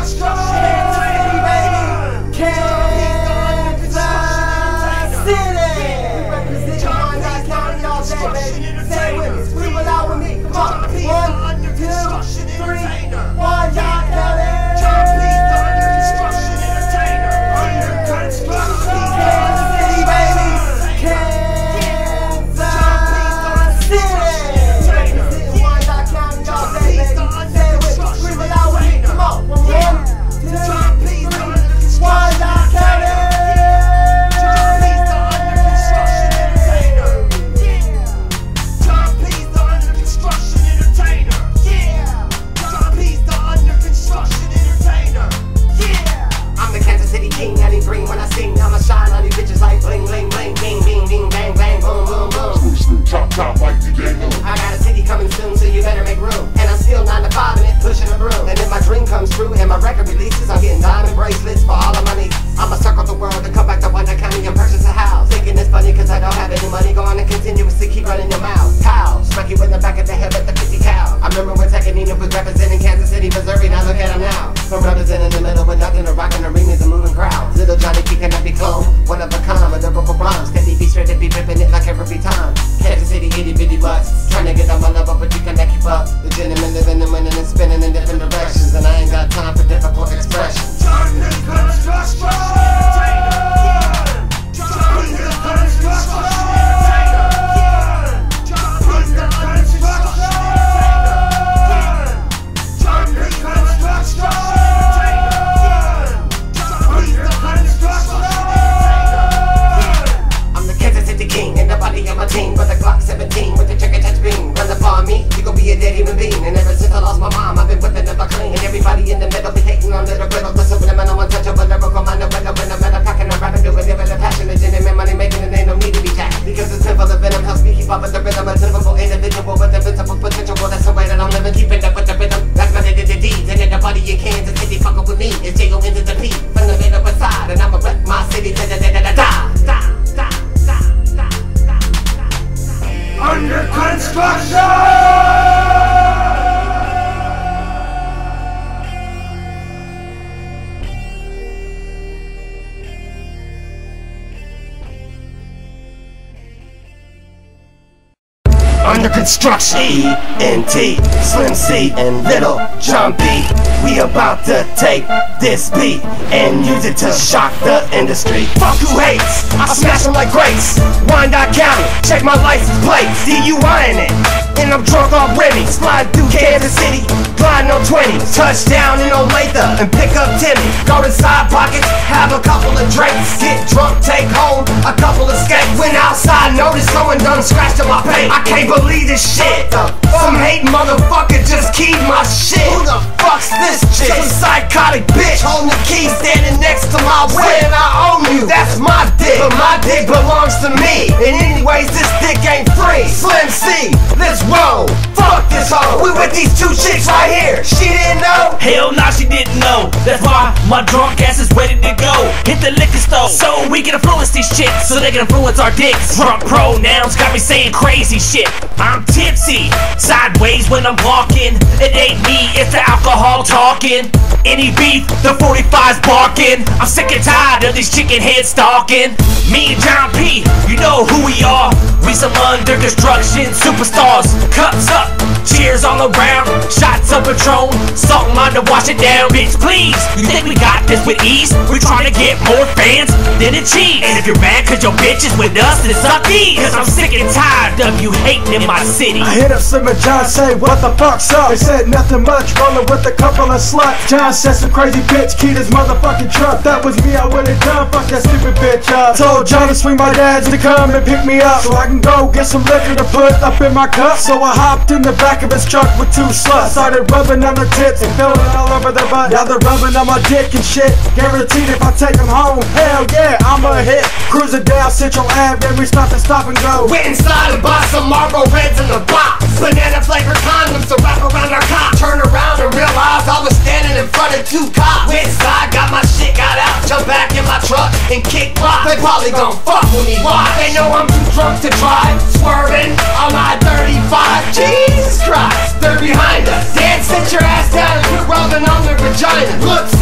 Under construction, E.N.T, Slim C, and Little John B. We about to take this beat and use it to shock the industry. Fuck who hates, I smash them like grapes. Wyandotte County, check my license plate, DUI in it. And I'm drunk already, slide through Kansas City, gliding on 20, touchdown in Olathe, and pick up Timmy. Go to side pockets, have a couple of drinks, get drunk, take home a couple of skates. Went outside, noticed someone done scratched on my paint. I can't believe this shit. Some hating motherfucker just keyed my shit. Who the fuck's this chick? Some psychotic bitch holding the key, standing next to my whip. Saying I own you, that's my dick, but my dick belongs to me. And anyways, this dick ain't free. Slim C, let's roll. Fuck this hoe. We with these two chicks right here. She didn't know? Hell nah, she didn't know. That's why my drunk ass is ready to go. Hit the liquor store so we can influence these chicks, so they can influence our dicks. Drunk pronouns got me saying crazy shit. I'm tipsy, sideways when I'm walking. It ain't me, it's the alcohol talking. Any beef, the 45's barking. I'm sick and tired of these chicken heads stalking. Me and John P, you know who we are. We some under construction superstars. Cups up, cheers all around. Shots of Patron, salt and lime to wash it down. Bitch, please, you think we got this with ease? We trying to get more fans than a cheese. And if you're mad cause your bitch is with us, then suck these. Cause I'm sick and tired of you hating in my city. I hit up Slim and John, say what the fuck's up? They said nothing much, rolling with a couple of sluts. John said some crazy bitch keyed his motherfucking truck. That was me, I would've done, fuck that stupid bitch up. Told John to swing my dad's to come and pick me up, so I can go get some liquor to put up in my cup. So I hopped in the back of his truck with two sluts. Started rubbing on their tits and feeling all over their butt. Now they're rubbing on my dick and shit. Guaranteed if I take them home, hell yeah, I'm a hit. Cruising down Central Ave, then we stop and go. Went inside and bought some Marlboro Reds in the box. Banana flavored condoms to wrap around our cock. Turned around and realized I was standing in front of two cops. Went inside, got my shit, got out, jumped back in my truck and kicked rock. They probably gon' fuck with me. Why? They know I'm too drunk to drive. Swerving on my 35. Jesus Christ, they're behind us. Dad, sit your ass down and quit rubbing on their vagina. Look,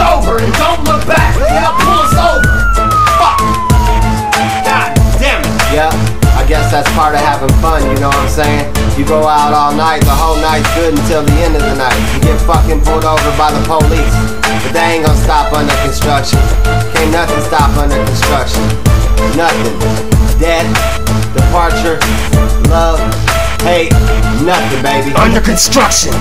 You go out all night, the whole night's good until the end of the night. You get fucking pulled over by the police, but they ain't gonna stop under construction. Can't nothing stop under construction. Nothing. Death, departure, love, hate, nothing, baby. Under construction.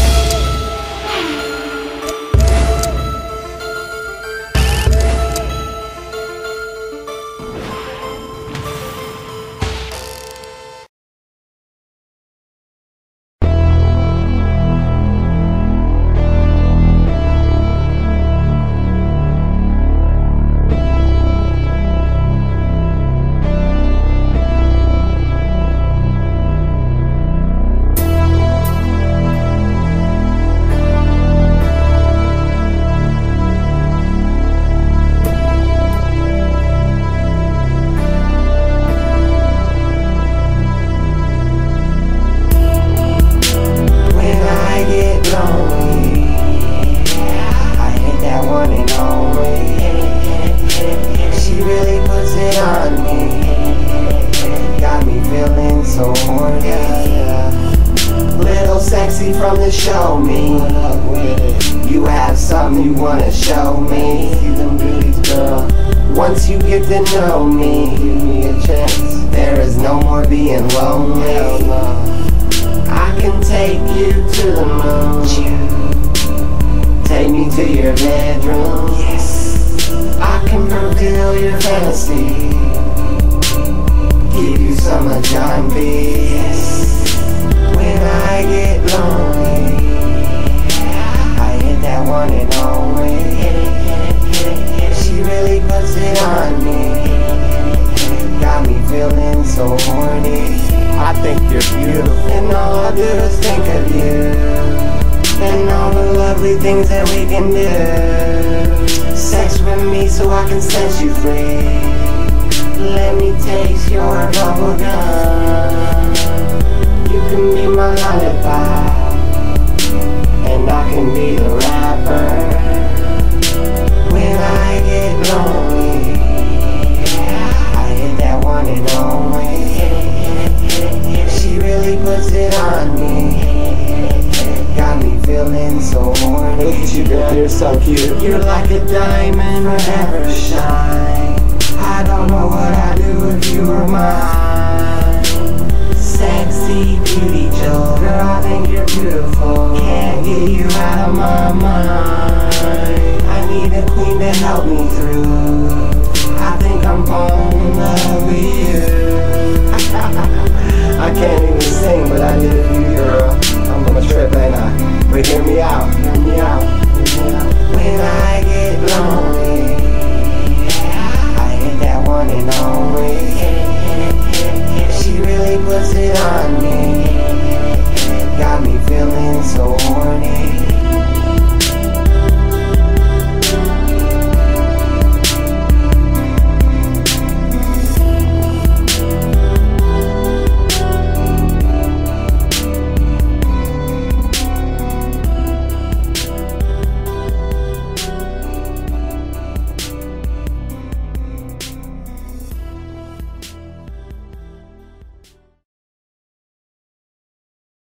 From the show me, you have something you wanna show me. See them beauties, girl. Once you get to know me, give me a chance. There is no more being lonely. I can take you to the moon. Take me to your bedroom. Yes. I can fulfill your fantasy. Give you some of John B. When I get lonely, I hit that one and only. She really puts it on me. Got me feeling so horny. I think you're beautiful, and all I do is think of you, and all the lovely things that we can do. Sex with me so I can set you free. Let me taste your bubble gum. You can be my lullaby, and I can be the rapper. When I get lonely, I hit that one and only. She really puts it on me. Got me feeling so horny. Look at you, girl, you're so cute. You're like a diamond, forever shine. I don't know what I'd do if you were mine. Sexy beauty Joe, girl, I think you're beautiful. Can't get you out of my mind. I need a queen to help me through. I think I'm falling in love with you. I can't even sing, but I did it for you, girl. I'm on a trip, ain't I? But hear me out, hear me out, hear me out. When I get lonely, I hit that one and only. She really puts it on me. Got me feeling